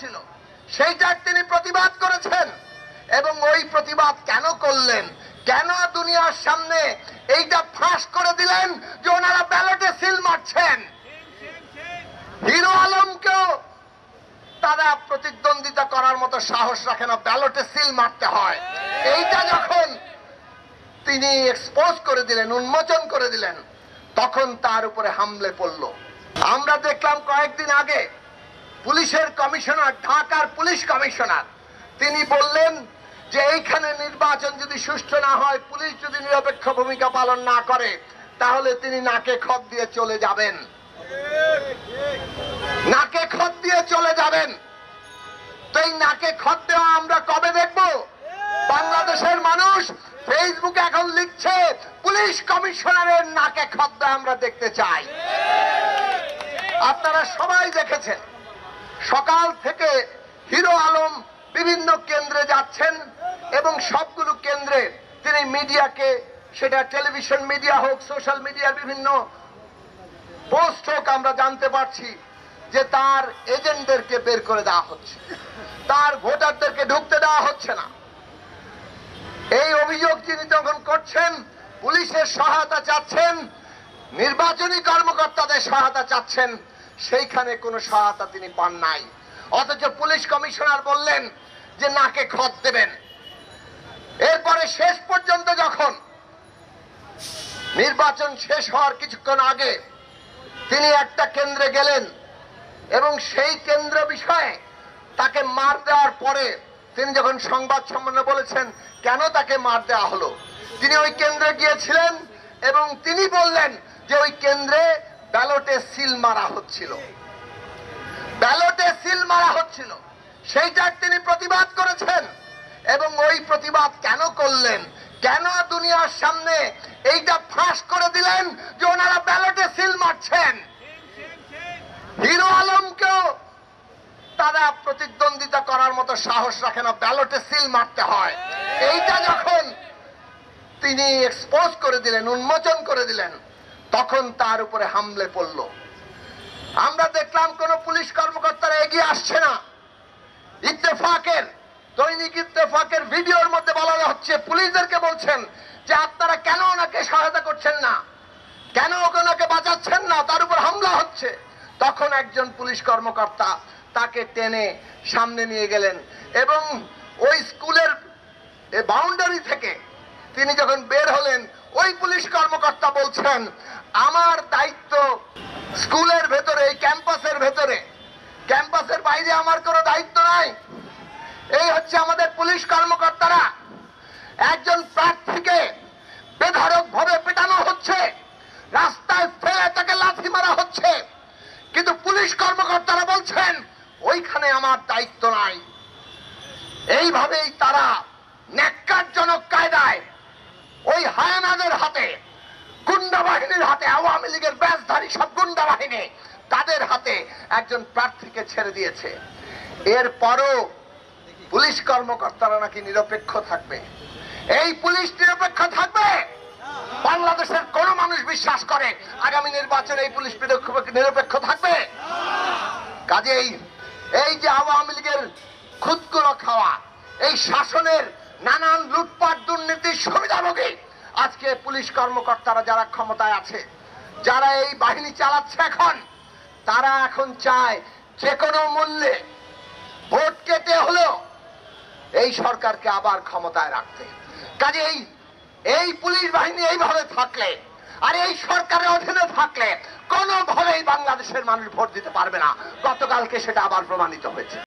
হচ্ছিল সেইটার তিনি প্রতিবাদ করেছেন। এবং ওই প্রতিবাদ কেন করলেন, কেন দুনিয়ার সামনে এইটা ফাঁস করে দিলেন যে ওনারা ব্যালটে সিল মারছেন। হিরো আলমকেও তারা প্রতিদ্বন্দ্বিতা করার মতো সাহস রাখে না, ব্যালটে সিল মারতে হয়। এইটা যখন তিনি এক্সপোজ করে দিলেন, উন্মোচন করে দিলেন, তখন তার উপরে হামলে পড়ল। আমরা দেখলাম কয়েকদিন আগে পুলিশের কমিশনার, ঢাকার পুলিশ কমিশনার, তিনি বললেন যে এইখানে নির্বাচন যদি সুষ্ঠু না হয়, পুলিশ যদি নিরপেক্ষ ভূমিকা পালন না করে, তাহলে তিনি নাকে খত দিয়ে চলে যাবেন, নাকে খত দিয়ে চলে যাবেন। তো এই নাকে খত দেওয়া আমরা কবে দেখব? বাংলাদেশের মানুষ ফেসবুকে এখন লিখছে পুলিশ কমিশনারের নাকে খত দেওয়া আমরা দেখতে চাই। আপনারা সবাই দেখেছেন সকাল থেকে হিরো আলম বিভিন্ন কেন্দ্রে যাচ্ছেন এবং সবগুলো কেন্দ্রে তিনি মিডিয়াকে, সেটা টেলিভিশন মিডিয়া হোক, সোশ্যাল মিডিয়ার বিভিন্ন পোস্ট হোক, আমরা জানতে পারছি যে তার এজেন্টদেরকে বের করে দেওয়া হচ্ছে, তার ভোটারদেরকে ঢুকতে দেওয়া হচ্ছে না। এই অভিযোগ তিনি যখন করছেন, পুলিশের সহায়তা চাচ্ছেন, নির্বাচনী কর্মকর্তাদের সহায়তা চাচ্ছেন, সেইখানে কোনো সহায়তা তিনি পান নাই। অথচ পুলিশ কমিশনার বললেন যে নাকে খত দেবেন। এরপরে শেষ পর্যন্ত যখন নির্বাচন শেষ হওয়ার কিছুক্ষণ আগে তিনি একটা কেন্দ্রে গেলেন এবং সেই কেন্দ্র বিষয়ে তাকে মার দেওয়ার পরে তিনি যখন সংবাদ সম্মেলনে বলেছেন কেন তাকে মার দেওয়া হলো, তিনি ওই কেন্দ্রে গিয়েছিলেন এবং তিনি বললেন যে ওই কেন্দ্রে ব্যালটে সিল মারা হচ্ছিল, ব্যালটে সিল মারা হচ্ছিল, সেইটার তিনি প্রতিবাদ করেছেন। এবং ওই প্রতিবাদ কেন করলেন, কেন দুনিয়ার সামনে এইটা ফাঁস করে দিলেন যে ওনারা ব্যালটে সিল মারছেন। হিরো আলমকেও তারা প্রতিদ্বন্দ্বিতা করার মতো সাহস রাখে না, ব্যালটে সিল মারতে হয়। এইটা যখন তিনি এক্সপোজ করে দিলেন, উন্মোচন করে দিলেন, তখন তার উপরে হামলে পড়ল। আমরা দেখলাম কোন পুলিশ কর্মকর্তারা এগিয়ে আসছে না। ইত্তেফাকের, দৈনিক ইত্তেফাকের ভিডিওর মধ্যে বলা হচ্ছে, পুলিশদেরকে বলছেন যে আপনারা কেন ওনাকে সহায়তা করছেন না, কেন ওনাকে বাঁচাচ্ছেন না, তার উপর হামলা হচ্ছে। তখন একজন পুলিশ কর্মকর্তা তাকে টেনে সামনে নিয়ে গেলেন এবং ওই স্কুলের বাউন্ডারি থেকে তিনি যখন বের হলেন, ওই পুলিশ কর্মকর্তা বলছেন আমার দায়িত্ব স্কুলের ভেতরে, এই ক্যাম্পাসের ভেতরে, ক্যাম্পাসের বাইরে আমার কোনো দায়িত্ব নাই। এই হচ্ছে আমাদের পুলিশ কর্মকর্তারা। একজন প্রার্থীকে বেধড়ক ভাবে পেটানো হচ্ছে, রাস্তায় ফেলে তাকে লাথি মারা হচ্ছে, কিন্তু পুলিশ কর্মকর্তারা বলছেন ওইখানে আমার দায়িত্ব নাই। এইভাবেই তারা ন্যাক্কারজনক কায়দায় ওই হায়ানাদের হাতে, গুন্ডা বাহিনীর হাতে, আওয়ামী লীগের ব্যাজধারী সব গুন্ডা বাহিনী, তাদের হাতে একজন প্রার্থীকে ছেড়ে দিয়েছে। এরপরও পুলিশ কর্মকর্তারা নাকি নিরপেক্ষ থাকবে। এই পুলিশ নিরপেক্ষ থাকবে? বাংলাদেশের কোন মানুষ বিশ্বাস করে আগামী নির্বাচনে এই পুলিশ নিরপেক্ষ থাকবে? কাজেই এই যে আওয়ামী লীগের খুদকুলো খাওয়া, এই শাসনের নানান লুটপাট দুর্নীতির সুবিধাভোগী আজকে পুলিশ কর্মকর্তারা যারা ক্ষমতায় আছে, যারা এই বাহিনী চালাচ্ছে এখন, তারা এখন চায় যে কোনো মূল্যে ভোট কেটে হলেও এই সরকারকে আবার ক্ষমতায় রাখতে। কাজেই এই পুলিশ বাহিনী এইভাবে থাকলে আর এই সরকারের অধীনে থাকলে কোনোভাবেই বাংলাদেশের মানুষ ভোট দিতে পারবে না। গতকালকে সেটা আবার প্রমাণিত হয়েছে।